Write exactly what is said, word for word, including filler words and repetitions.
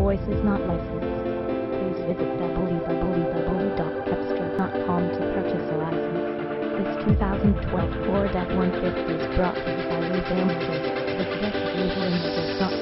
voice is not licensed. Please visit w w w dot cepstral dot com to purchase a license. This two thousand twelve Ford F one fifty is brought to you by Lee Bamster, executive legal industry dot com.